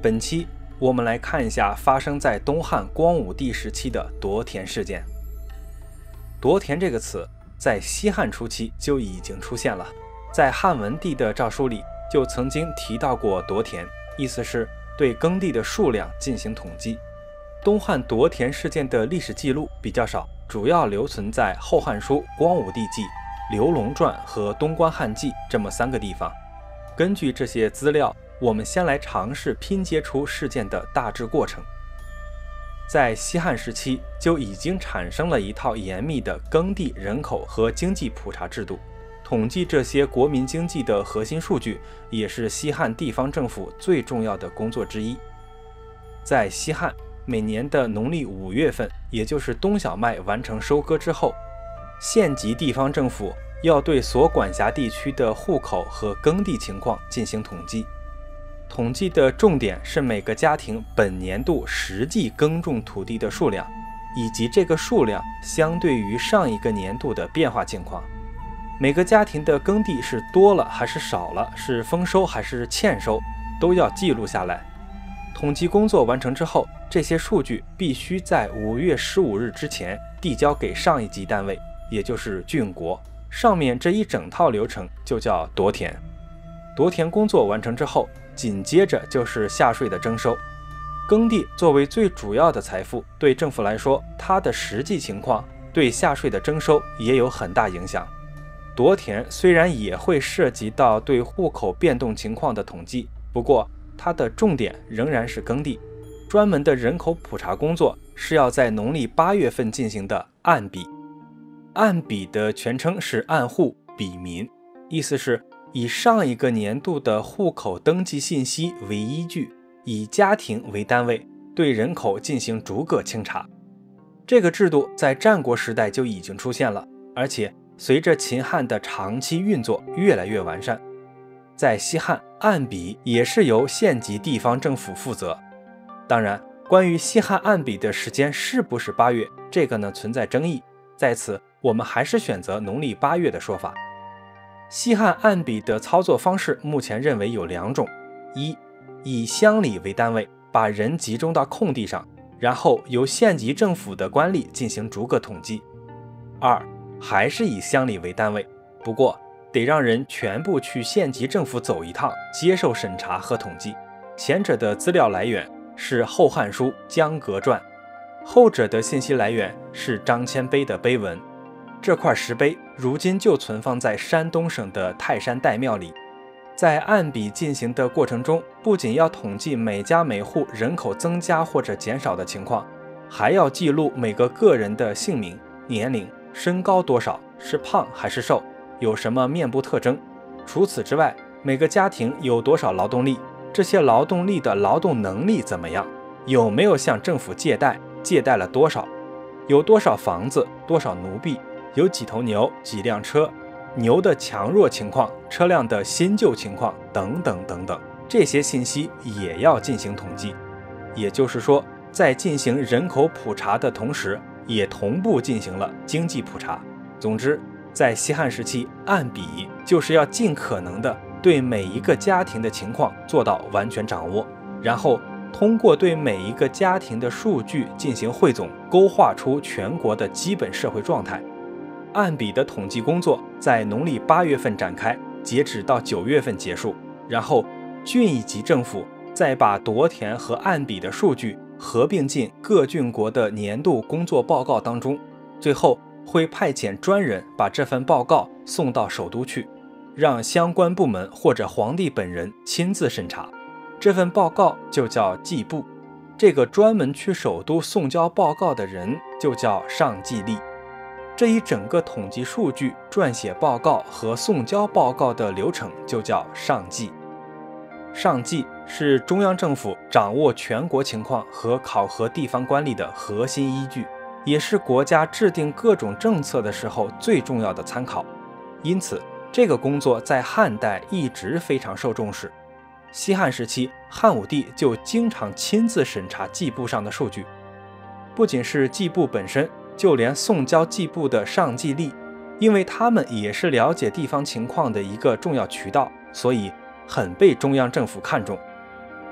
本期我们来看一下发生在东汉光武帝时期的夺田事件。夺田这个词在西汉初期就已经出现了，在汉文帝的诏书里就曾经提到过夺田，意思是对耕地的数量进行统计。东汉夺田事件的历史记录比较少，主要留存在《后汉书·光武帝纪》、《刘龙传》和《东关汉纪》这么3个地方。根据这些资料，我们先来尝试拼接出事件的大致过程。在西汉时期就已经产生了一套严密的耕地人口和经济普查制度，统计这些国民经济的核心数据，也是西汉地方政府最重要的工作之一。在西汉，每年的农历5月份，也就是冬小麦完成收割之后，县级地方政府要对所管辖地区的户口和耕地情况进行统计。统计的重点是每个家庭本年度实际耕种土地的数量，以及这个数量相对于上一个年度的变化情况。每个家庭的耕地是多了还是少了，是丰收还是欠收，都要记录下来。统计工作完成之后，这些数据必须在5月15日之前递交给上一级单位，也就是郡国。上面这一整套流程就叫夺田。夺田工作完成之后，紧接着就是夏税的征收。耕地作为最主要的财富，对政府来说，它的实际情况对夏税的征收也有很大影响。夺田虽然也会涉及到对户口变动情况的统计，不过它的重点仍然是耕地。专门的人口普查工作是要在农历8月份进行的按比。按比的全称是按户比民，意思是以上一个年度的户口登记信息为依据，以家庭为单位，对人口进行逐个清查。这个制度在战国时代就已经出现了，而且随着秦汉的长期运作越来越完善。在西汉，按比也是由县级地方政府负责。当然，关于西汉按比的时间是不是8月，这个呢存在争议，在此我们还是选择农历8月的说法。西汉按比的操作方式目前认为有2种：一，以乡里为单位，把人集中到空地上，然后由县级政府的官吏进行逐个统计；二，还是以乡里为单位，不过得让人全部去县级政府走一趟，接受审查和统计。前者的资料来源是《后汉书·江阁传》，后者的信息来源是张骞碑的碑文。这块石碑如今就存放在山东省的泰山岱庙里。在按比进行的过程中，不仅要统计每家每户人口增加或者减少的情况，还要记录每个个人的姓名、年龄、身高多少，是胖还是瘦，有什么面部特征。除此之外，每个家庭有多少劳动力，这些劳动力的劳动能力怎么样，有没有向政府借贷，借贷了多少，有多少房子，多少奴婢，有几头牛，几辆车，牛的强弱情况，车辆的新旧情况等等等等，这些信息也要进行统计。也就是说，在进行人口普查的同时，也同步进行了经济普查。总之，在西汉时期，按比就是要尽可能的对每一个家庭的情况做到完全掌握，然后通过对每一个家庭的数据进行汇总，勾画出全国的基本社会状态。按比的统计工作在农历8月份展开，截止到9月份结束，然后郡一级政府再把夺田和按比的数据合并进各郡国的年度工作报告当中，最后会派遣专人把这份报告送到首都去，让相关部门或者皇帝本人亲自审查。这份报告就叫祭部，这个专门去首都送交报告的人就叫上祭吏。这一整个统计数据、撰写报告和送交报告的流程就叫上祭。上祭是中央政府掌握全国情况和考核地方官吏的核心依据，也是国家制定各种政策的时候最重要的参考。因此，这个工作在汉代一直非常受重视。西汉时期，汉武帝就经常亲自审查祭部上的数据。不仅是祭部本身，就连送交祭部的上祭吏，因为他们也是了解地方情况的一个重要渠道，所以很被中央政府看重。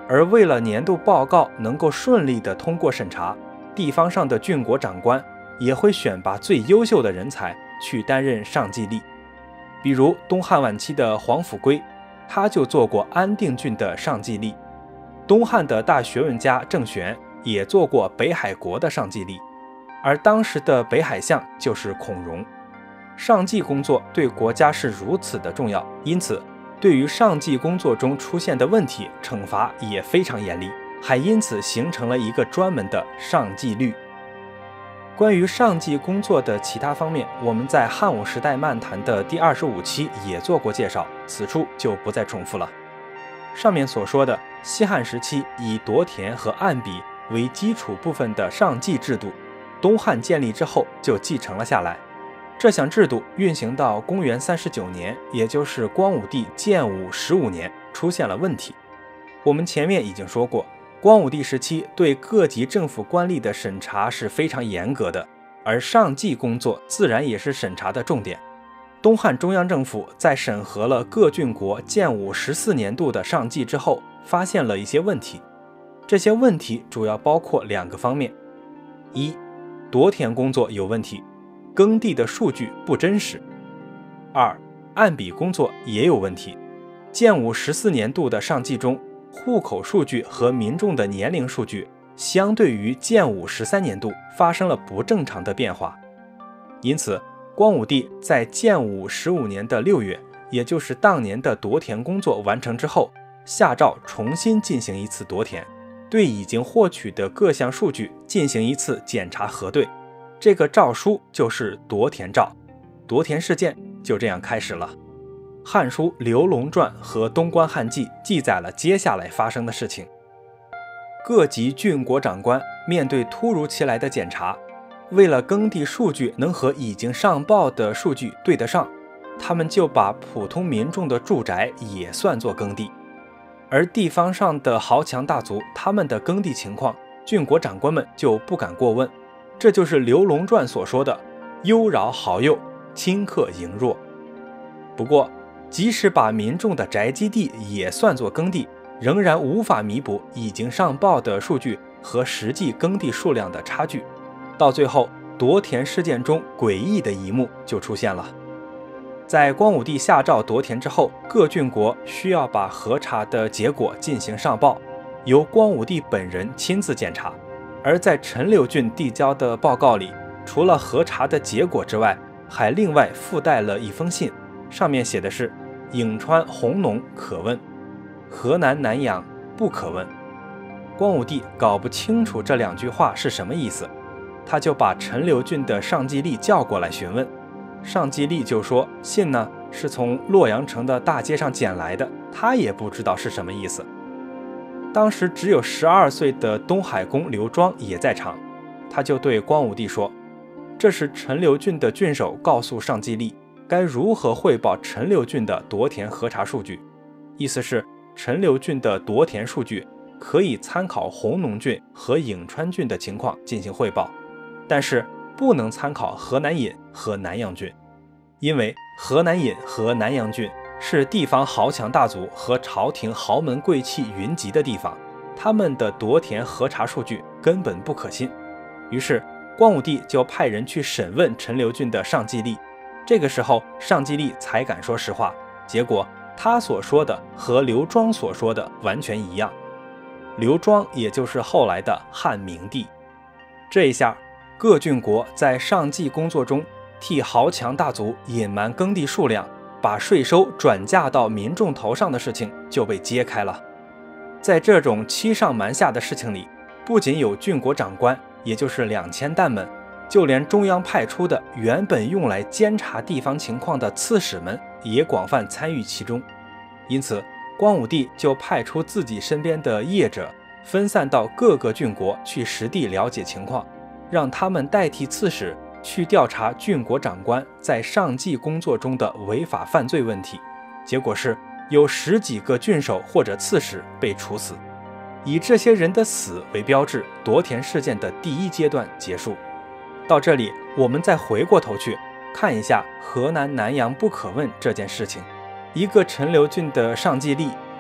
而为了年度报告能够顺利地通过审查，地方上的郡国长官也会选拔最优秀的人才去担任上计吏。比如东汉晚期的皇甫圭，他就做过安定郡的上计吏。东汉的大学问家郑玄也做过北海国的上计吏，而当时的北海相就是孔融。上计工作对国家是如此的重要，因此对于上计工作中出现的问题，惩罚也非常严厉，还因此形成了一个专门的上计律。关于上计工作的其他方面，我们在汉武时代漫谈的第25期也做过介绍，此处就不再重复了。上面所说的西汉时期以夺田和按比为基础部分的上计制度，东汉建立之后就继承了下来。这项制度运行到公元39年，也就是光武帝建武15年，出现了问题。我们前面已经说过，光武帝时期对各级政府官吏的审查是非常严格的，而上计工作自然也是审查的重点。东汉中央政府在审核了各郡国建武14年度的上计之后，发现了一些问题。这些问题主要包括2个方面：一、夺田工作有问题，耕地的数据不真实；二、按比工作也有问题，建武14年度的上计中，户口数据和民众的年龄数据相对于建武13年度发生了不正常的变化。因此光武帝在建武15年的6月，也就是当年的夺田工作完成之后，下诏重新进行一次夺田，对已经获取的各项数据进行一次检查核对。这个诏书就是夺田诏，夺田事件就这样开始了。《汉书·刘龙传》和《东关汉记》记载了接下来发生的事情。各级郡国长官面对突如其来的检查，为了耕地数据能和已经上报的数据对得上，他们就把普通民众的住宅也算作耕地。而地方上的豪强大族，他们的耕地情况，郡国长官们就不敢过问。这就是《刘龙传》所说的优饶豪幼，顷刻盈弱。不过即使把民众的宅基地也算作耕地，仍然无法弥补已经上报的数据和实际耕地数量的差距。到最后，夺田事件中诡异的一幕就出现了。在光武帝下诏夺田之后，各郡国需要把核查的结果进行上报，由光武帝本人亲自检查。而在陈留郡递交的报告里，除了核查的结果之外，还另外附带了一封信，上面写的是颍川弘农可问，河南南阳不可问。光武帝搞不清楚这2句话是什么意思，他就把陈留郡的上计吏叫过来询问。上计吏就说信呢是从洛阳城的大街上捡来的，他也不知道是什么意思。当时只有12岁的东海公刘庄也在场，他就对光武帝说，这是陈留郡的郡守告诉上计吏该如何汇报陈留郡的夺田核查数据，意思是陈留郡的夺田数据可以参考弘农郡和颍川郡的情况进行汇报，但是不能参考河南尹和南阳郡，因为河南尹和南阳郡是地方豪强大族和朝廷豪门贵气云集的地方，他们的夺田核查数据根本不可信。于是光武帝就派人去审问陈留郡的上计吏，这个时候上计吏才敢说实话，结果他所说的和刘庄所说的完全一样。刘庄也就是后来的汉明帝。这一下，各郡国在上计工作中替豪强大族隐瞒耕地数量，把税收转嫁到民众头上的事情就被揭开了。在这种欺上瞒下的事情里，不仅有郡国长官，也就是2000担们，就连中央派出的原本用来监察地方情况的刺史们也广泛参与其中。因此光武帝就派出自己身边的业者，分散到各个郡国去实地了解情况，让他们代替刺史去调查郡国长官在上计工作中的违法犯罪问题。结果是有10几个郡守或者刺史被处死，以这些人的死为标志，夺田事件的第1阶段结束。到这里，我们再回过头去看一下河南南阳不可问这件事情。一个陈留郡的上计吏，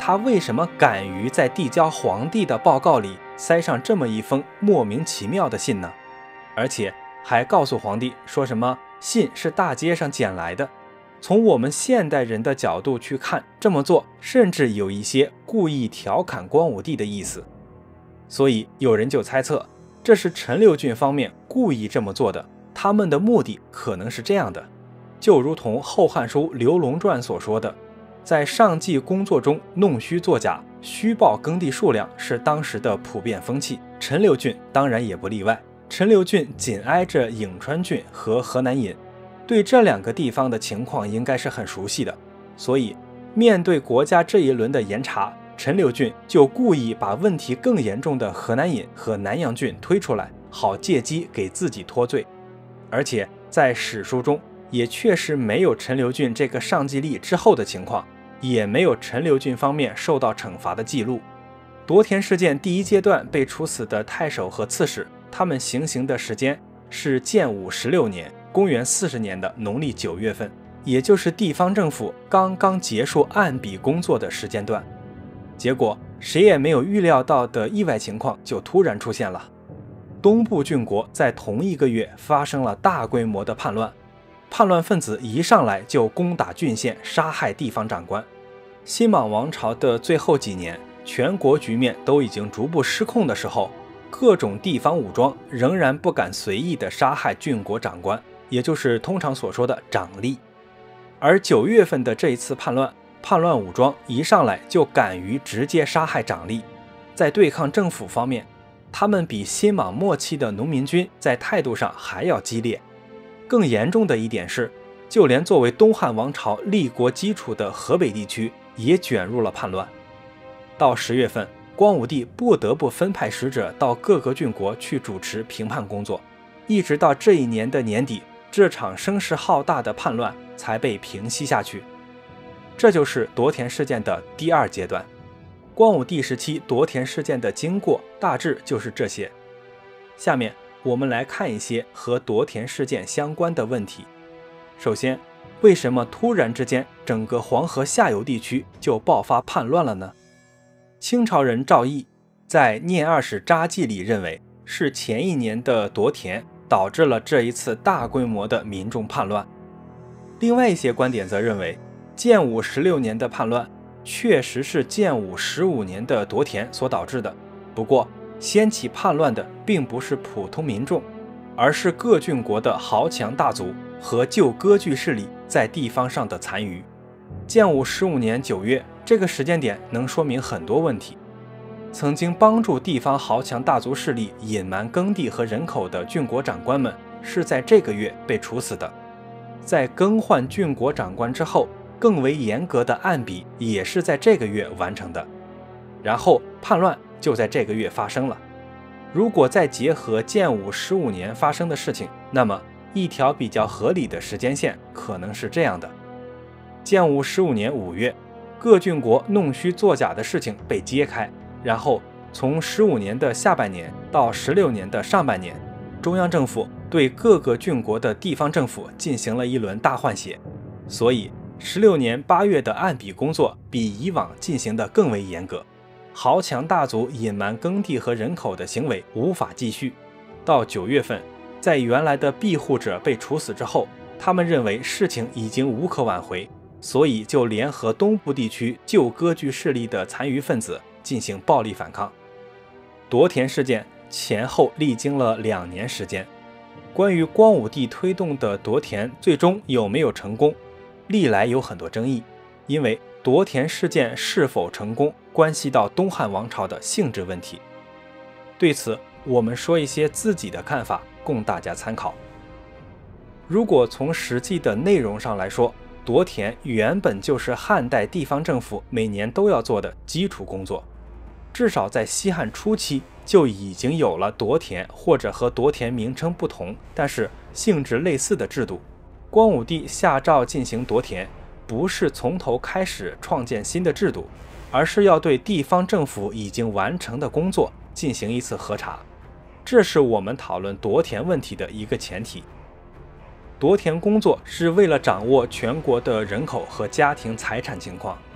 他为什么敢于在递交皇帝的报告里塞上这么一封莫名其妙的信呢？而且还告诉皇帝说什么信是大街上捡来的。从我们现代人的角度去看，这么做甚至有一些故意调侃光武帝的意思。所以有人就猜测，这是陈留郡方面故意这么做的，他们的目的可能是这样的。就如同《后汉书·刘龙传》所说的，在上计工作中弄虚作假、虚报耕地数量是当时的普遍风气，陈留郡当然也不例外。陈留郡紧挨着颍川郡和河南尹，对这两个地方的情况应该是很熟悉的，所以面对国家这一轮的严查，陈留郡就故意把问题更严重的河南尹和南阳郡推出来，好借机给自己脱罪。而且在史书中也确实没有陈留郡这个上计吏之后的情况，也没有陈留郡方面受到惩罚的记录。夺田事件第一阶段被处死的太守和刺史，他们行刑的时间是建武16年，公元40年的农历9月份，也就是地方政府刚刚结束按笔工作的时间段。结果谁也没有预料到的意外情况就突然出现了。东部郡国在同一个月发生了大规模的叛乱，叛乱分子一上来就攻打郡县，杀害地方长官。新莽王朝的最后几年，全国局面都已经逐步失控的时候，各种地方武装仍然不敢随意地杀害郡国长官，也就是通常所说的长吏。而9月份的这一次叛乱武装一上来就敢于直接杀害长吏。在对抗政府方面，他们比新莽末期的农民军在态度上还要激烈。更严重的一点是，就连作为东汉王朝立国基础的河北地区也卷入了叛乱。到10月份，光武帝不得不分派使者到各个郡国去主持平叛工作，一直到这一年的年底，这场声势浩大的叛乱才被平息下去。这就是夺田事件的第二阶段。光武帝时期夺田事件的经过大致就是这些。下面我们来看一些和夺田事件相关的问题。首先，为什么突然之间整个黄河下游地区就爆发叛乱了呢？清朝人赵翼在《念二史札记》里认为，是前一年的夺田导致了这一次大规模的民众叛乱。另外一些观点则认为，建武16年的叛乱确实是建武15年的夺田所导致的，不过掀起叛乱的并不是普通民众，而是各郡国的豪强大族和旧割据势力在地方上的残余。建武15年9月这个时间点能说明很多问题。曾经帮助地方豪强大族势力隐瞒耕地和人口的郡国长官们是在这个月被处死的。在更换郡国长官之后，更为严格的按笔也是在这个月完成的。然后叛乱就在这个月发生了。如果再结合建武15年发生的事情，那么一条比较合理的时间线可能是这样的：建武15年5月，各郡国弄虚作假的事情被揭开，然后从15年的下半年到16年的上半年，中央政府对各个郡国的地方政府进行了一轮大换血，所以16年8月的按笔工作比以往进行得更为严格。豪强大族隐瞒耕地和人口的行为无法继续。到9月份，在原来的庇护者被处死之后，他们认为事情已经无可挽回，所以就联合东部地区旧割据势力的残余分子进行暴力反抗。夺田事件前后历经了2年时间。关于光武帝推动的夺田最终有没有成功，历来有很多争议，因为夺田事件是否成功关系到东汉王朝的性质问题。对此，我们说一些自己的看法，供大家参考。如果从实际的内容上来说，夺田原本就是汉代地方政府每年都要做的基础工作，至少在西汉初期就已经有了夺田或者和夺田名称不同，但是性质类似的制度。光武帝下诏进行夺田，不是从头开始创建新的制度，而是要对地方政府已经完成的工作进行一次核查。这是我们讨论夺田问题的一个前提。夺田工作是为了掌握全国的人口和家庭财产情况，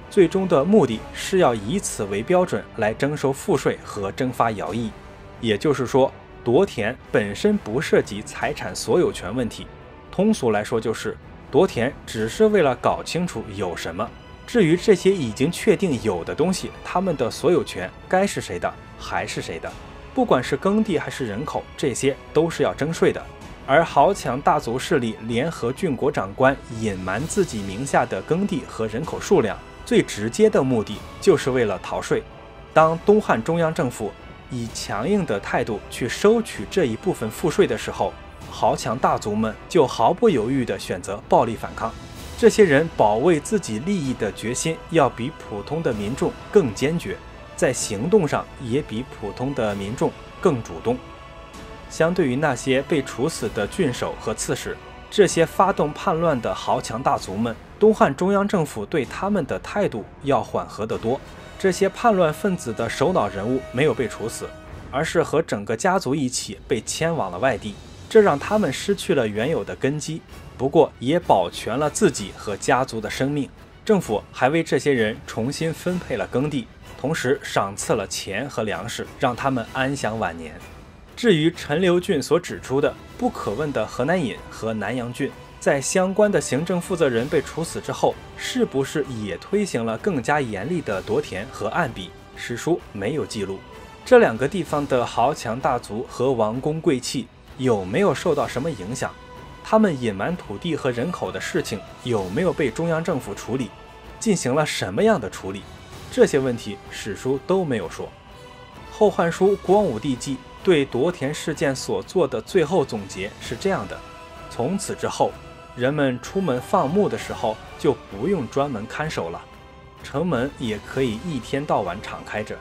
最终的目的是要以此为标准来征收赋税和征发徭役。也就是说，夺田本身不涉及财产所有权问题，通俗来说就是夺田只是为了搞清楚有什么，至于这些已经确定有的东西，他们的所有权该是谁的还是谁的，不管是耕地还是人口，这些都是要征税的。而豪强大族势力联合郡国长官隐瞒自己名下的耕地和人口数量，最直接的目的就是为了逃税。当东汉中央政府以强硬的态度去收取这一部分赋税的时候，豪强大族们就毫不犹豫地选择暴力反抗。这些人保卫自己利益的决心要比普通的民众更坚决，在行动上也比普通的民众更主动。相对于那些被处死的郡守和刺史，这些发动叛乱的豪强大族们，东汉中央政府对他们的态度要缓和得多。这些叛乱分子的首脑人物没有被处死，而是和整个家族一起被迁往了外地，这让他们失去了原有的根基，不过也保全了自己和家族的生命。政府还为这些人重新分配了耕地，同时赏赐了钱和粮食，让他们安享晚年。至于陈留郡所指出的不可问的河南尹和南阳郡，在相关的行政负责人被处死之后，是不是也推行了更加严厉的夺田和按比，史书没有记录。这两个地方的豪强大族和王公贵戚有没有受到什么影响？他们隐瞒土地和人口的事情有没有被中央政府处理？进行了什么样的处理？这些问题史书都没有说。《后汉书·光武帝纪》对夺田事件所做的最后总结是这样的：从此之后，人们出门放牧的时候就不用专门看守了，城门也可以一天到晚敞开着。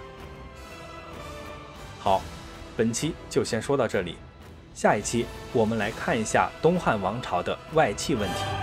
好，本期就先说到这里，下一期我们来看一下东汉王朝的外戚问题。